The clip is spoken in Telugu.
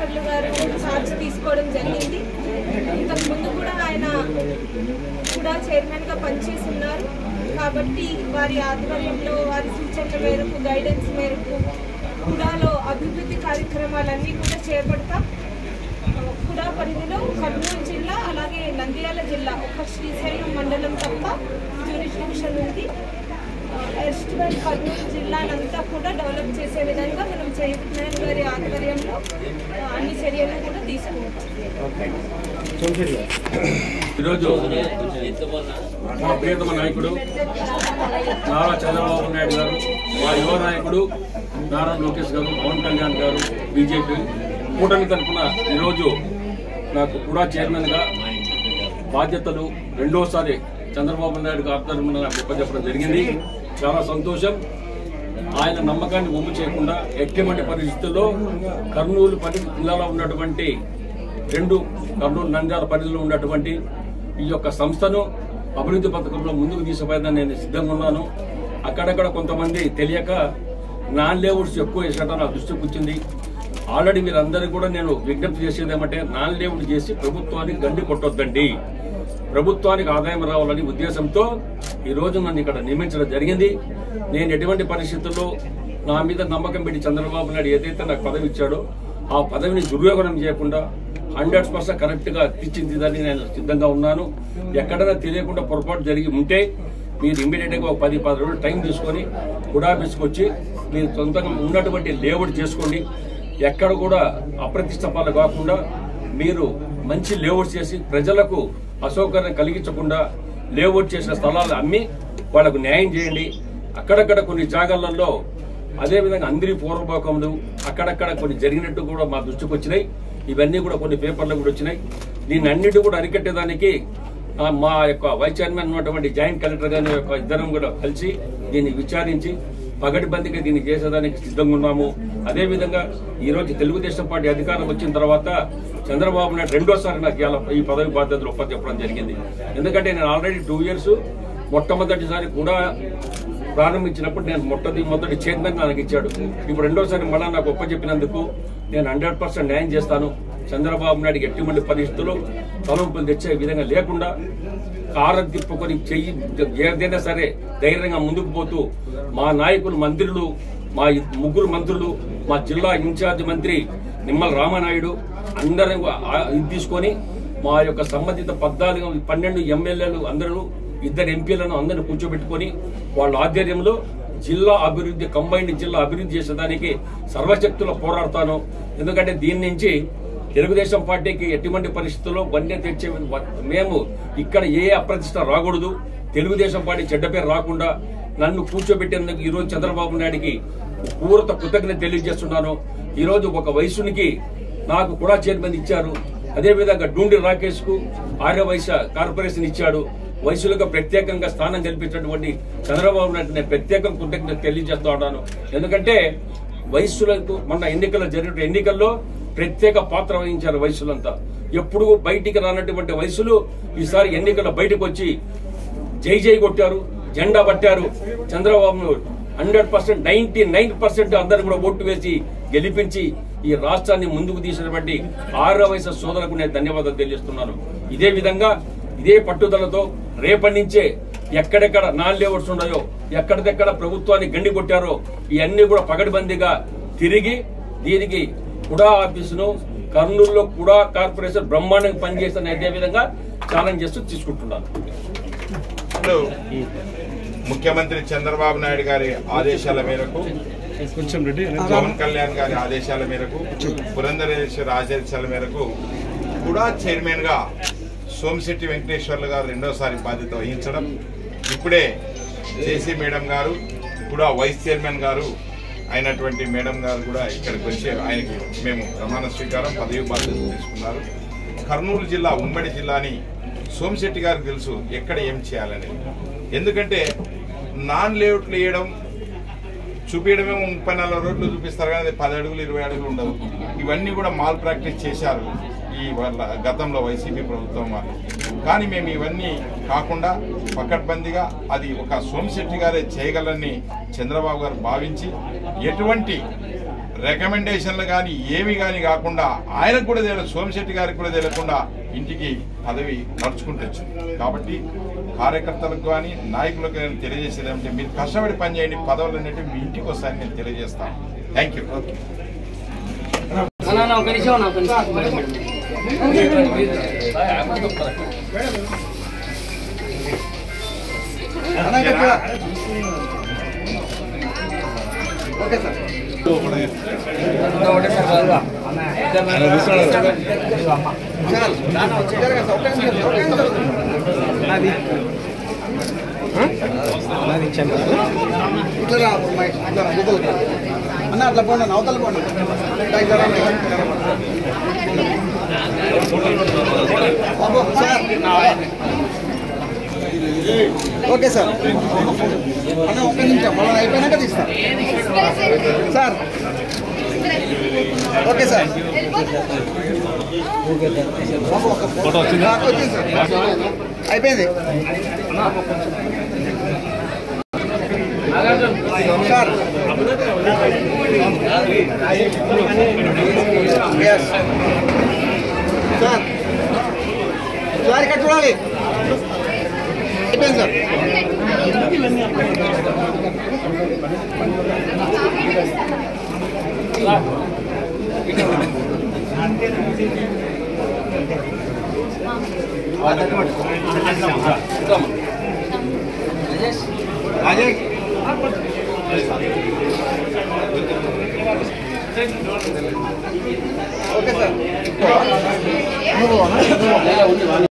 వెంకటేశ్వర్లు గారు ఛార్జ్ తీసుకోవడం జరిగింది. ఇంతకు ముందు కూడా ఆయన కూడా చైర్మన్గా పనిచేసి ఉన్నారు. కాబట్టి వారి ఆధ్వర్యంలో వారి సూచనల మేరకు గైడెన్స్ మేరకు కుడాలో అభివృద్ధి కార్యక్రమాలన్నీ కూడా చేపడతాం. కుడా పరిధిలో కర్నూలు జిల్లా అలాగే నంద్యాల జిల్లా ఒక శ్రీశైలం మండలం తప్ప జ్యూరిస్డిక్షన్ ఉంది. ఎస్టిమేట్ కర్నూలు జిల్లానంతా కూడా డెవలప్ చేసే విధంగా మనం చైర్మన్ గారి ఆధ్వర్యంలో అన్ని చర్యలు కూడా తీసుకోవచ్చు. ఈరోజు మా ప్రియతమ నాయకుడు నారా చంద్రబాబు నాయుడు గారు, మా యువ నాయకుడు నారా లోకేష్ గారు, పవన్ కళ్యాణ్ గారు, బీజేపీ కూటమి తరఫున ఈరోజు నాకు కూడా చైర్మన్గా బాధ్యతలు రెండోసారి చంద్రబాబు నాయుడు గారి తరఫున నాకు ఒప్పచెప్పడం జరిగింది. చాలా సంతోషం. ఆయన నమ్మకాన్ని ఒమ్ము చేయకుండా ఎటువంటి పరిస్థితుల్లో కర్నూలు జిల్లాలో ఉన్నటువంటి కర్నూలు నంద్యాల పరిధిలో ఉన్నటువంటి ఈ యొక్క సంస్థను అభివృద్ధి పథకంలో ముందుకు తీసుకుపోయేదని నేను సిద్ధంగా ఉన్నాను. అక్కడక్కడ కొంతమంది తెలియక నాన్ లేఅవుట్స్ ఎక్కువ వేసినట్టు నా దృష్టికి వచ్చింది. ఆల్రెడీ మీరందరికీ కూడా నేను విజ్ఞప్తి చేసేది ఏమంటే నాన్ లేఅవుట్ చేసి ప్రభుత్వానికి గండి కొట్టొద్దండి. ప్రభుత్వానికి ఆదాయం రావాలని ఉద్దేశంతో ఈరోజు నన్ను ఇక్కడ నియమించడం జరిగింది. నేను ఎటువంటి పరిస్థితుల్లో నా మీద నమ్మకం పెట్టి చంద్రబాబు నాయుడు ఏదైతే నాకు పదవి ఇచ్చాడో ఆ పదవిని దుర్యోగనం చేయకుండా 100% కరెక్ట్గా తీర్చిదిద్దాలని నేను సిద్ధంగా ఉన్నాను. ఎక్కడైనా తెలియకుండా పొరపాటు జరిగి ఉంటే మీరు ఇమ్మీడియట్గా ఒక 10 రోజులు టైం తీసుకొని కూడా తీసుకొచ్చి మీరు సొంతంగా ఉన్నటువంటి లేఅవుట్ చేసుకోండి. ఎక్కడ కూడా అప్రతిష్ట పాలు కాకుండా మీరు మంచి లేఅవుట్ చేసి ప్రజలకు అసౌకర్యం కలిగించకుండా లేఅవుట్ చేసిన స్థలాలు అమ్మి వాళ్లకు న్యాయం చేయండి. అక్కడక్కడ కొన్ని జాగాలలో అదేవిధంగా అందరి పూర్వభాగములు అక్కడక్కడ కొన్ని జరిగినట్టు కూడా మా దృష్టికి వచ్చినాయి. ఇవన్నీ కూడా కొన్ని పేపర్లు కూడా వచ్చినాయి. దీన్ని అన్నిటి కూడా అరికట్టేదానికి మా యొక్క వైస్ చైర్మన్ ఉన్నటువంటి జాయింట్ కలెక్టర్ గారి యొక్క ఇద్దరం కూడా కలిసి దీన్ని విచారించి పగటిబందిగా దీన్ని చేసేదానికి సిద్ధంగా ఉన్నాము. అదేవిధంగా ఈరోజు తెలుగుదేశం పార్టీ అధికారం వచ్చిన తర్వాత చంద్రబాబు నాయుడు రెండోసారి నాకు ఈ పదవి బాధ్యతలు ఒప్పచెప్పడం జరిగింది. ఎందుకంటే నేను ఆల్రెడీ 2 years మొట్టమొదటిసారి కూడా ప్రారంభించినప్పుడు నేను మొదటి చైర్మన్ నాకు ఇచ్చాడు. ఇప్పుడు రెండోసారి మళ్ళా నాకు ఒప్పచెప్పినందుకు నేను 100% న్యాయం చేస్తాను. చంద్రబాబు నాయుడికి ఎటువంటి పరిస్థితుల్లో తలవంపులు తెచ్చే విధంగా లేకుండా కారం తిప్పుకొని చెయ్యి ఏదైనా సరే ధైర్యంగా ముందుకు పోతూ మా నాయకులు మంత్రులు, మా 3 మంత్రులు, మా జిల్లా ఇన్ఛార్జ్ మంత్రి నిమ్మల రామనాయుడు అందరూ ఇది తీసుకొని మా యొక్క సంబంధిత 12 ఎమ్మెల్యేలు అందరూ 2 ఎంపీలను అందరినీ కూర్చోబెట్టుకొని వాళ్ళ ఆధ్వర్యంలో జిల్లా అభివృద్ధి కంబైన్డ్ జిల్లా అభివృద్ధి చేసేదానికి సర్వశక్తులు పోరాడతాను. ఎందుకంటే దీని నుంచి తెలుగుదేశం పార్టీకి ఎటువంటి పరిస్థితుల్లో వన్య తెచ్చే మేము ఇక్కడ ఏ అప్రతిష్ట రాకూడదు. తెలుగుదేశం పార్టీ చెడ్డ పేరు రాకుండా నన్ను కూర్చోబెట్టేందుకు ఈరోజు చంద్రబాబు నాయుడికి పూర్త కృతజ్ఞత తెలియజేస్తున్నాను. ఈరోజు ఒక వయసునికి నాకు కూడా చైర్మన్ ఇచ్చారు. అదేవిధంగా డూండి రాకేష్ కు ఆర్యవైశ్య కార్పొరేషన్ ఇచ్చాడు. వయసులకు ప్రత్యేకంగా స్థానం కల్పించినటువంటి చంద్రబాబు నాయుడు నేను ప్రత్యేక కృతజ్ఞత తెలియజేస్తా ఉన్నాను. ఎందుకంటే వయసులకు మొన్న జరిగిన ఎన్నికల్లో ప్రత్యేక పాత్ర వహించారు వయసులంతా. ఎప్పుడు బయటికి రానటువంటి వయసులు ఈసారి ఎన్నికల్లో బయటకు వచ్చి జై కొట్టారు, జెండా పట్టారు. చంద్రబాబును 100% 99% అందరూ కూడా ఓటు వేసి గెలిపించి ఈ రాష్ట్రాన్ని ముందుకు తీసినటువంటి ఆర్యవైశ్య సోదరులకు నేను ధన్యవాదాలు తెలియజేస్తున్నాను. ఇదే విధంగా ఇదే పట్టుదలతో రేపటి నుంచే ఎక్కడెక్కడ నాన్ లేఅవుట్స్ ఉన్నాయో ఎక్కడిదెక్కడ ప్రభుత్వాన్ని గండి కొట్టారో ఇవన్నీ కూడా పగటిబందీగా తిరిగి దీనికి కుడా ఆఫీసును కర్నూలులో కుడా కార్పొరేషన్ బ్రహ్మాండంగా పనిచేస్తాను అదే విధంగా ఛాలెంజ్ చేస్తూ తీసుకుంటున్నాను. ముఖ్యమంత్రి చంద్రబాబు నాయుడు గారి ఆదేశాల మేరకు, పవన్ కళ్యాణ్ గారి ఆదేశాల మేరకు, పురంధరేశ్వర ఆదేశాల మేరకు కూడా చైర్మన్ గా సోమిశెట్టి వెంకటేశ్వర్లు గారు రెండోసారి బాధ్యత వహించడం, ఇప్పుడే జేసీ మేడం గారు కూడా వైస్ చైర్మన్ గారు అయినటువంటి మేడం గారు కూడా ఇక్కడికి వచ్చి ఆయనకి మేము ప్రమాణ స్వీకారం పదవి బాధ్యత తీసుకున్నారు. కర్నూలు జిల్లా ఉమ్మడి జిల్లాని సోమిశెట్టి గారికి తెలుసు ఎక్కడ ఏం చేయాలనేది. ఎందుకంటే నాన్ లేఅవుట్లు వేయడం చూపించడమే 30-40 రోజులు చూపిస్తారు కానీ 10 అడుగులు 20 అడుగులు ఉండదు. ఇవన్నీ కూడా మాల్ ప్రాక్టీస్ చేశారు ఈ వాళ్ళ గతంలో వైసీపీ ప్రభుత్వం వాళ్ళు. కానీ మేము ఇవన్నీ కాకుండా పకడ్బందీగా అది ఒక సోమిశెట్టి గారే చేయగలని చంద్రబాబు గారు భావించి ఎటువంటి రికమెండేషన్లు కానీ ఏమి కానీ కాకుండా ఆయనకు కూడా తెలియదు, సోమిశెట్టి గారికి కూడా తెలియకుండా ఇంటికి పదవి నడుచుకుంటూ వచ్చింది. కాబట్టి కార్యకర్తలకు కానీ నాయకులకు కానీ తెలియజేసేది ఏమంటే మీరు కష్టపడి పనిచేయండి, పదవులు అనేవి మీ ఇంటికి వస్తాయని నేను తెలియజేస్తాను. Thank you. Okay sir. అన్న అట్లా పోండి, అవతల పోండి. Okay sir. అన్న ఒక్క నిమిషం, మనం అయిపోయినాక తీస్తాం సార్. Okay sir. వచ్చింది సార్, అయిపోయింది సార్. Yes sir. సార్ ఇక్కడ చూడాలి. అయిపోయింది సార్. Ajay okay sir.